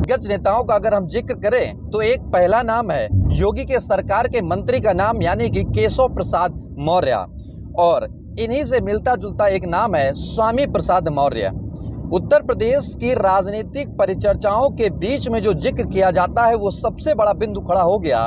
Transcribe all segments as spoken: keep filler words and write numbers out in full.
दिग्गज नेताओं का अगर हम जिक्र करें तो एक पहला नाम है योगी के सरकार के मंत्री का नाम, यानी कि केशव प्रसाद मौर्य, और इन्हीं से मिलता जुलता एक नाम है स्वामी प्रसाद मौर्य। उत्तर प्रदेश की राजनीतिक परिचर्चाओं के बीच में जो जिक्र किया जाता है वो सबसे बड़ा बिंदु खड़ा हो गया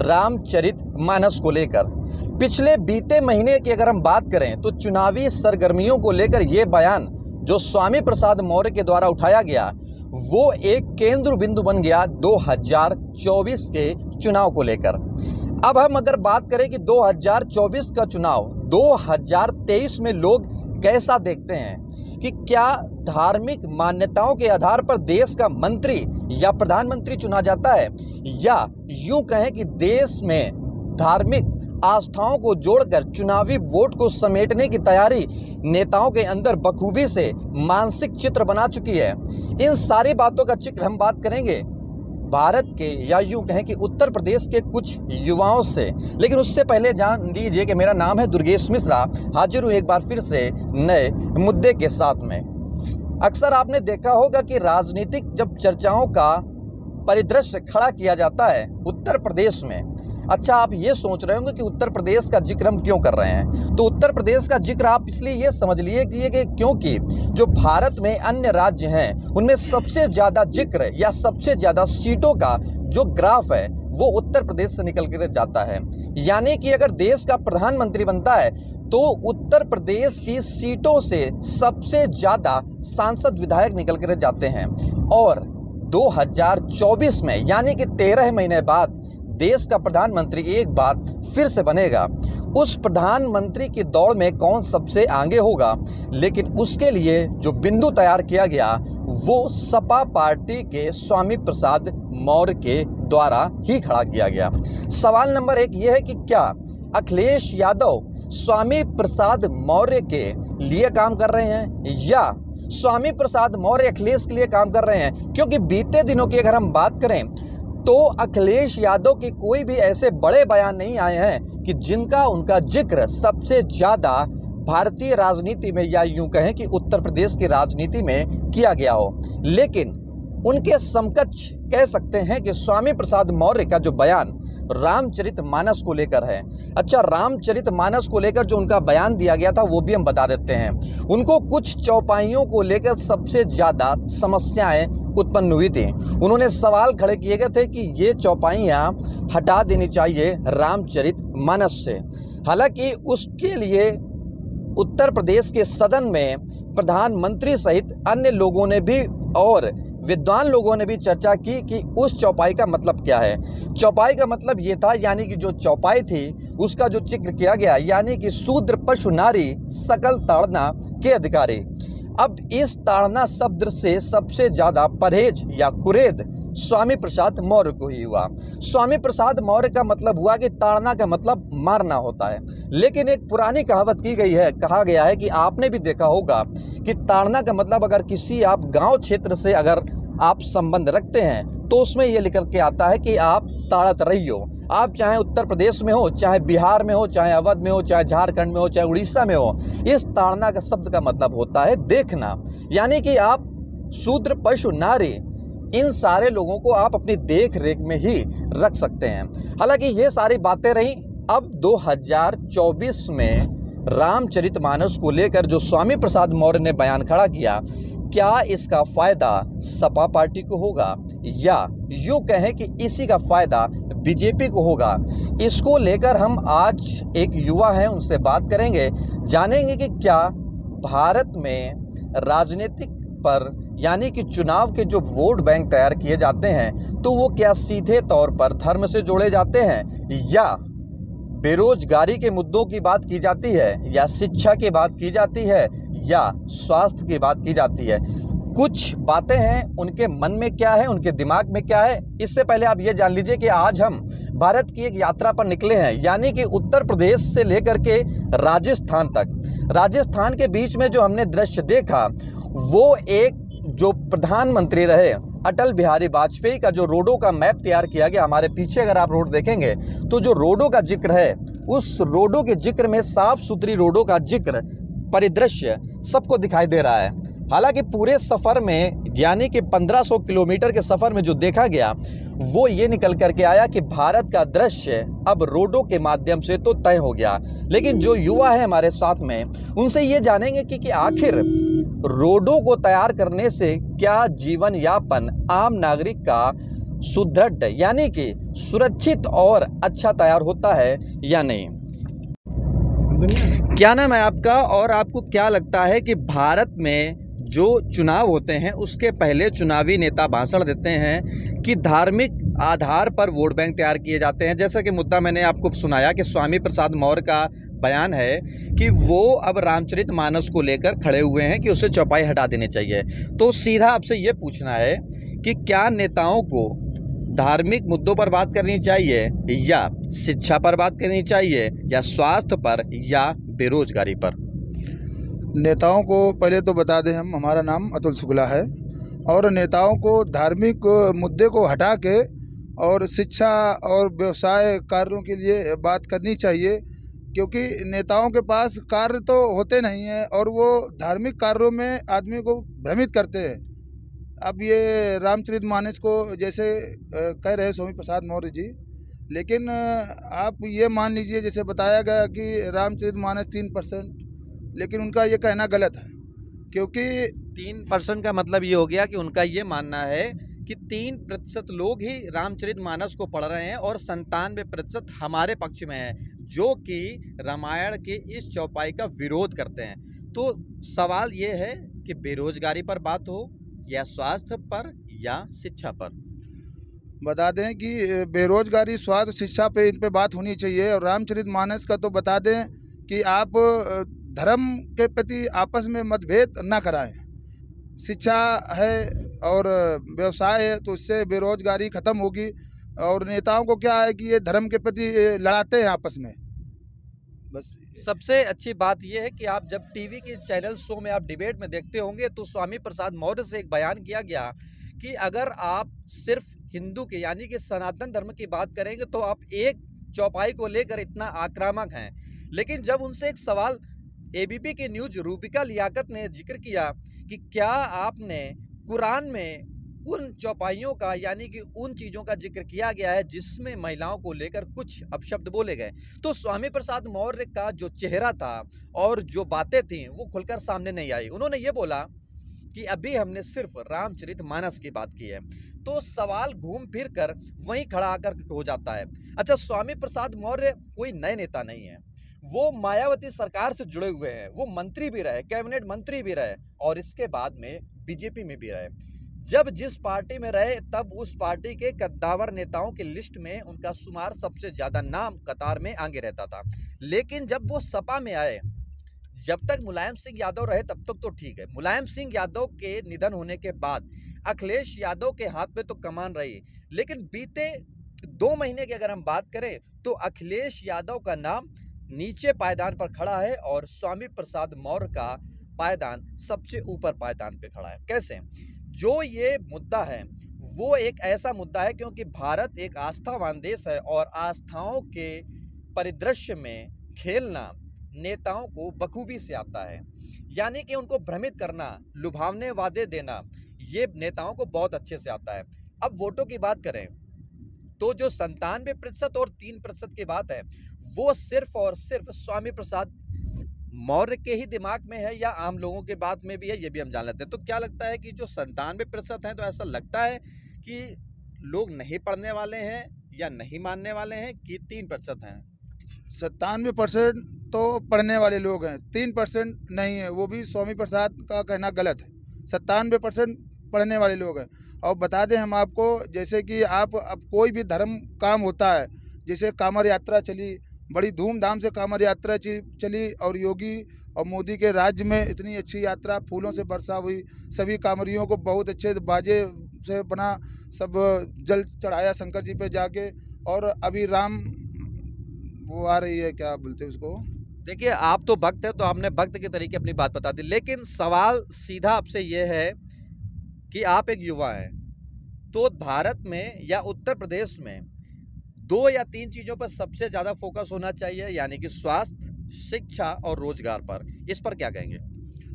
रामचरितमानस को लेकर। पिछले बीते महीने की अगर हम बात करें तो चुनावी सरगर्मियों को लेकर ये बयान जो स्वामी प्रसाद मौर्य के द्वारा उठाया गया वो एक केंद्र बिंदु बन गया दो हज़ार चौबीस के चुनाव को लेकर। अब हम अगर बात करें कि दो हज़ार चौबीस का चुनाव दो हज़ार तेईस में लोग कैसा देखते हैं कि क्या धार्मिक मान्यताओं के आधार पर देश का मंत्री या प्रधानमंत्री चुना जाता है, या यूं कहें कि देश में धार्मिक आस्थाओं को जोड़कर चुनावी वोट को समेटने की तैयारी नेताओं के अंदर बखूबी से मानसिक चित्र बना चुकी है। इन सारी बातों का जिक्र हम बात करेंगे भारत के या यूं कहें कि उत्तर प्रदेश के कुछ युवाओं से। लेकिन उससे पहले जान लीजिए कि मेरा नाम है दुर्गेश मिश्रा, हाजिर हूँ एक बार फिर से नए मुद्दे के साथ में। अक्सर आपने देखा होगा कि राजनीतिक जब चर्चाओं का परिदृश्य खड़ा किया जाता है उत्तर प्रदेश में, अच्छा आप ये सोच रहे होंगे कि उत्तर प्रदेश का जिक्र हम क्यों कर रहे हैं, तो उत्तर प्रदेश का जिक्र आप इसलिए ये समझ लिए कि क्योंकि जो भारत में अन्य राज्य हैं उनमें सबसे ज़्यादा जिक्र या सबसे ज़्यादा सीटों का जो ग्राफ है वो उत्तर प्रदेश से निकल कर जाता है। यानी कि अगर देश का प्रधानमंत्री बनता है तो उत्तर प्रदेश की सीटों से सबसे ज़्यादा सांसद विधायक निकल कर जाते हैं। और दो हज़ार चौबीस में यानी कि तेरह महीने बाद देश का प्रधानमंत्री एक बार फिर से बनेगा। उस प्रधानमंत्री की दौड़ में कौन सबसे आगे होगा, लेकिन उसके लिए जो बिंदु तैयार किया गया वो सपा पार्टी के स्वामी प्रसाद मौर्य के द्वारा ही खड़ा किया गया। सवाल नंबर एक ये है कि क्या अखिलेश यादव स्वामी प्रसाद मौर्य के लिए काम कर रहे हैं या स्वामी प्रसाद मौर्य अखिलेश के लिए काम कर रहे हैं? क्योंकि बीते दिनों की अगर हम बात करें तो अखिलेश यादव के कोई भी ऐसे बड़े बयान नहीं आए हैं कि जिनका उनका जिक्र सबसे ज़्यादा भारतीय राजनीति में या यूं कहें कि उत्तर प्रदेश की राजनीति में किया गया हो। लेकिन उनके समकक्ष कह सकते हैं कि स्वामी प्रसाद मौर्य का जो बयान रामचरितमानस को लेकर है। अच्छा, रामचरितमानस को लेकर जो उनका बयान दिया गया था वो भी हम बता देते हैं। उनको कुछ चौपाइयों को लेकर सबसे ज़्यादा समस्याएं उत्पन्न हुई थी। उन्होंने सवाल खड़े किए गए थे कि ये चौपाइयाँ हटा देनी चाहिए रामचरितमानस से। हालांकि उसके लिए उत्तर प्रदेश के सदन में प्रधानमंत्री सहित अन्य लोगों ने भी और विद्वान लोगों ने भी चर्चा की कि उस चौपाई का मतलब क्या है। चौपाई का मतलब ये था, यानी कि जो चौपाई थी उसका जो जिक्र किया गया, यानी कि शूद्र पशु नारी सकल ताड़ना के अधिकारी। अब इस ताड़ना शब्द से सबसे ज़्यादा परहेज या कुरेद स्वामी प्रसाद मौर्य को ही हुआ। स्वामी प्रसाद मौर्य का मतलब हुआ कि ताड़ना का मतलब मारना होता है। लेकिन एक पुरानी कहावत की गई है, कहा गया है कि आपने भी देखा होगा कि ताड़ना का मतलब अगर किसी आप गांव क्षेत्र से अगर आप संबंध रखते हैं तो उसमें ये निकल के आता है कि आप ताड़त रही हो। आप चाहे उत्तर प्रदेश में हो, चाहे बिहार में हो, चाहे अवध में हो, चाहे झारखंड में हो, चाहे उड़ीसा में हो, इस ताड़ना का शब्द का मतलब होता है देखना। यानी कि आप शूद्र पशु नारी इन सारे लोगों को आप अपनी देख रेख में ही रख सकते हैं। हालांकि ये सारी बातें रहीं। अब दो हज़ार चौबीस में रामचरितमानस को लेकर जो स्वामी प्रसाद मौर्य ने बयान खड़ा किया, क्या इसका फ़ायदा सपा पार्टी को होगा या यूँ कहें कि इसी का फ़ायदा बीजेपी को होगा? इसको लेकर हम आज एक युवा हैं उनसे बात करेंगे, जानेंगे कि क्या भारत में राजनीतिक पर यानी कि चुनाव के जो वोट बैंक तैयार किए जाते हैं तो वो क्या सीधे तौर पर धर्म से जोड़े जाते हैं, या बेरोजगारी के मुद्दों की बात की जाती है, या शिक्षा की बात की जाती है, या स्वास्थ्य की बात की जाती है? कुछ बातें हैं, उनके मन में क्या है, उनके दिमाग में क्या है। इससे पहले आप ये जान लीजिए कि आज हम भारत की एक यात्रा पर निकले हैं, यानी कि उत्तर प्रदेश से लेकर के राजस्थान तक। राजस्थान के बीच में जो हमने दृश्य देखा वो एक जो प्रधानमंत्री रहे अटल बिहारी वाजपेयी का जो रोडों का मैप तैयार किया गया, हमारे पीछे अगर आप रोड देखेंगे तो जो रोडों का जिक्र है उस रोडों के जिक्र में साफ सुथरी रोडों का जिक्र परिदृश्य सबको दिखाई दे रहा है। हालांकि पूरे सफ़र में यानी कि पंद्रह सौ किलोमीटर के सफ़र में जो देखा गया वो ये निकल करके आया कि भारत का दृश्य अब रोडों के माध्यम से तो तय हो गया। लेकिन जो युवा है हमारे साथ में, उनसे ये जानेंगे कि, कि आखिर रोडों को तैयार करने से क्या जीवन यापन आम नागरिक का सुदृढ़ यानी कि सुरक्षित और अच्छा तैयार होता है या नहीं। क्या नाम है आपका और आपको क्या लगता है कि भारत में जो चुनाव होते हैं उसके पहले चुनावी नेता भाषण देते हैं कि धार्मिक आधार पर वोट बैंक तैयार किए जाते हैं? जैसा कि मुद्दा मैंने आपको सुनाया कि स्वामी प्रसाद मौर्य का बयान है कि वो अब रामचरितमानस को लेकर खड़े हुए हैं कि उसे चौपाई हटा देनी चाहिए। तो सीधा आपसे ये पूछना है कि क्या नेताओं को धार्मिक मुद्दों पर बात करनी चाहिए या शिक्षा पर बात करनी चाहिए या स्वास्थ्य पर या बेरोजगारी पर? नेताओं को पहले तो बता दें, हम हमारा नाम अतुल शुक्ला है और नेताओं को धार्मिक मुद्दे को हटा के और शिक्षा और व्यवसाय कार्यों के लिए बात करनी चाहिए, क्योंकि नेताओं के पास कार्य तो होते नहीं हैं और वो धार्मिक कार्यों में आदमी को भ्रमित करते हैं। अब ये रामचरितमानस को जैसे कह रहे स्वामी प्रसाद मौर्य जी, लेकिन आप ये मान लीजिए जैसे बताया गया कि रामचरितमानस तीन परसेंट, लेकिन उनका ये कहना गलत है, क्योंकि तीन परसेंट का मतलब ये हो गया कि उनका ये मानना है कि तीन प्रतिशत लोग ही रामचरितमानस को पढ़ रहे हैं और संतानवे प्रतिशत हमारे पक्ष में है जो कि रामायण के इस चौपाई का विरोध करते हैं। तो सवाल ये है कि बेरोजगारी पर बात हो या स्वास्थ्य पर या शिक्षा पर? बता दें कि बेरोजगारी, स्वास्थ्य, शिक्षा पे इन पे बात होनी चाहिए। और रामचरितमानस का तो बता दें कि आप धर्म के प्रति आपस में मतभेद ना कराएं। शिक्षा है और व्यवसाय है तो उससे बेरोजगारी ख़त्म होगी। और नेताओं को क्या है कि ये धर्म के प्रति लड़ाते हैं आपस में, बस। सबसे अच्छी बात यह है कि आप जब टीवी के चैनल शो में आप डिबेट में देखते होंगे तो स्वामी प्रसाद मौर्य से एक बयान किया गया कि अगर आप सिर्फ हिंदू के यानी कि सनातन धर्म की बात करेंगे तो आप एक चौपाई को लेकर इतना आक्रामक हैं। लेकिन जब उनसे एक सवाल एबीपी की न्यूज रूबिका लियाकत ने जिक्र किया कि क्या आपने कुरान में उन चौपाइयों का यानी कि उन चीज़ों का जिक्र किया गया है जिसमें महिलाओं को लेकर कुछ अपशब्द बोले गए, तो स्वामी प्रसाद मौर्य का जो चेहरा था और जो बातें थी वो खुलकर सामने नहीं आई। उन्होंने ये बोला कि अभी हमने सिर्फ रामचरितमानस की बात की है। तो सवाल घूम फिर कर वहीं खड़ा आकर हो जाता है। अच्छा, स्वामी प्रसाद मौर्य कोई नए नेता नहीं है, वो मायावती सरकार से जुड़े हुए हैं, वो मंत्री भी रहे, कैबिनेट मंत्री भी रहे और इसके बाद में बीजेपी में भी रहे। जब जिस पार्टी में रहे तब उस पार्टी के कद्दावर नेताओं की लिस्ट में उनका शुमार सबसे ज्यादा नाम कतार में आगे रहता था। लेकिन जब वो सपा में आए, जब तक मुलायम सिंह यादव रहे तब तक तो ठीक है। मुलायम सिंह यादव के निधन होने के बाद अखिलेश यादव के हाथ में तो कमान रही, लेकिन बीते दो महीने की अगर हम बात करें तो अखिलेश यादव का नाम नीचे पायदान पर खड़ा है और स्वामी प्रसाद मौर्य का पायदान सबसे ऊपर पायदान पे खड़ा है। कैसे? जो ये मुद्दा है वो एक ऐसा मुद्दा है क्योंकि भारत एक आस्थावान देश है और आस्थाओं के परिदृश्य में खेलना नेताओं को बखूबी से आता है। यानी कि उनको भ्रमित करना, लुभावने वादे देना, ये नेताओं को बहुत अच्छे से आता है। अब वोटों की बात करें तो जो संतानवे प्रतिशत और तीन प्रतिशत की बात है वो सिर्फ और सिर्फ स्वामी प्रसाद मौर्य के ही दिमाग में है या आम लोगों के बात में भी है, ये भी हम जान लेते हैं। तो क्या लगता है कि जो संतानवे प्रतिशत हैं, तो ऐसा लगता है कि लोग नहीं पढ़ने वाले हैं या नहीं मानने वाले हैं कि तीन प्रतिशत हैं? सत्तानवे परसेंट तो पढ़ने वाले लोग हैं, तीन परसेंट नहीं है। वो भी स्वामी प्रसाद का कहना गलत है। सत्तानवे परसेंट पढ़ने वाले लोग हैं। और बता दें हम आपको, जैसे कि आप अब कोई भी धर्म काम होता है, जैसे कांवड़ यात्रा चली, बड़ी धूमधाम से कांवड़ यात्रा चली और योगी और मोदी के राज्य में इतनी अच्छी यात्रा, फूलों से बरसा हुई, सभी कांवड़ियों को बहुत अच्छे बाजे से बना, सब जल चढ़ाया शंकर जी पे जाके। और अभी राम वो आ रही है, क्या बोलते हैं उसको? देखिए, आप तो भक्त है तो आपने भक्त के तरीके अपनी बात बता दी, लेकिन सवाल सीधा आपसे ये है कि आप एक युवा हैं, तो भारत में या उत्तर प्रदेश में दो या तीन चीज़ों पर सबसे ज़्यादा फोकस होना चाहिए, यानी कि स्वास्थ्य, शिक्षा और रोजगार पर। इस पर क्या कहेंगे?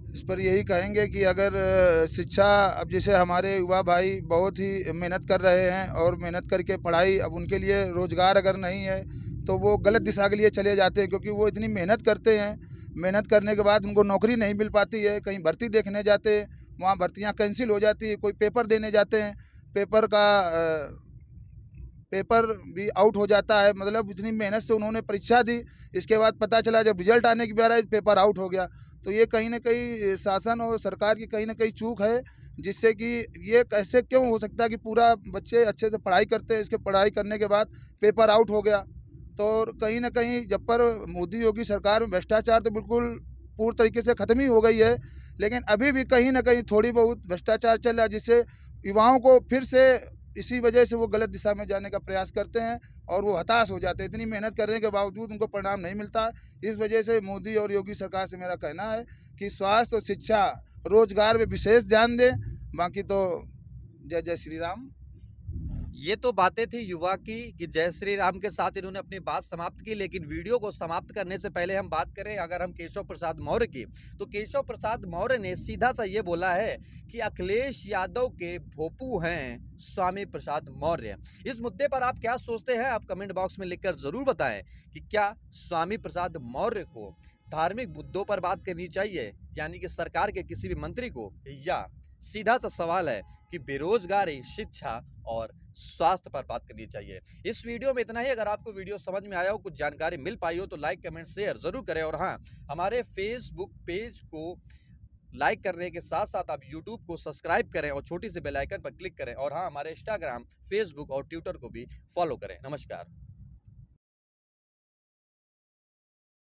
इस पर यही कहेंगे कि अगर अ, शिक्षा, अब जैसे हमारे युवा भाई बहुत ही मेहनत कर रहे हैं और मेहनत करके पढ़ाई, अब उनके लिए रोज़गार अगर नहीं है तो वो गलत दिशा के लिए चले जाते हैं, क्योंकि वो इतनी मेहनत करते हैं, मेहनत करने के बाद उनको नौकरी नहीं मिल पाती है। कहीं भर्ती देखने जाते हैं, वहाँ भर्तियाँ कैंसिल हो जाती है। कोई पेपर देने जाते हैं, पेपर का अ, पेपर भी आउट हो जाता है। मतलब इतनी मेहनत से उन्होंने परीक्षा दी, इसके बाद पता चला जब रिजल्ट आने की बार आई पेपर आउट हो गया। तो ये कहीं न कहीं शासन और सरकार की कहीं न कहीं चूक है, जिससे कि ये कैसे क्यों हो सकता है कि पूरा बच्चे अच्छे से पढ़ाई करते हैं, इसके पढ़ाई करने के बाद पेपर आउट हो गया। तो कहीं न कहीं जब पर मोदी योगी सरकार में भ्रष्टाचार तो बिल्कुल पूर्ण तरीके से ख़त्म ही हो गई है, लेकिन अभी भी कहीं न कहीं थोड़ी बहुत भ्रष्टाचार चल रहा है, जिससे युवाओं को फिर से इसी वजह से वो गलत दिशा में जाने का प्रयास करते हैं और वो हताश हो जाते हैं। इतनी मेहनत करने के बावजूद उनको परिणाम नहीं मिलता। इस वजह से मोदी और योगी सरकार से मेरा कहना है कि स्वास्थ्य और शिक्षा, रोजगार में विशेष ध्यान दें। बाकी तो जय जय श्री राम। ये तो बातें थी युवा की कि जय श्री राम के साथ इन्होंने अपनी बात समाप्त की, लेकिन वीडियो को समाप्त करने से पहले हम बात करें अगर हम केशव प्रसाद मौर्य की, तो केशव प्रसाद मौर्य ने सीधा सा ये बोला है कि अखिलेश यादव के भोपू हैं स्वामी प्रसाद मौर्य। इस मुद्दे पर आप क्या सोचते हैं, आप कमेंट बॉक्स में लिखकर जरूर बताएं कि क्या स्वामी प्रसाद मौर्य को धार्मिक मुद्दों पर बात करनी चाहिए, यानी कि सरकार के किसी भी मंत्री को, या सीधा सा सवाल है कि बेरोजगारी, शिक्षा और स्वास्थ्य पर बात करनी चाहिए। इस वीडियो में इतना ही। अगर आपको वीडियो समझ में आया हो, कुछ जानकारी मिल पाई हो, तो लाइक कमेंट शेयर जरूर करें। और हाँ, हमारे फेसबुक पेज को लाइक करने के साथ साथ आप यूट्यूब को सब्सक्राइब करें और छोटी सी बेल आइकन पर क्लिक करें। और हाँ, हमारे इंस्टाग्राम, फेसबुक और ट्विटर को भी फॉलो करें। नमस्कार।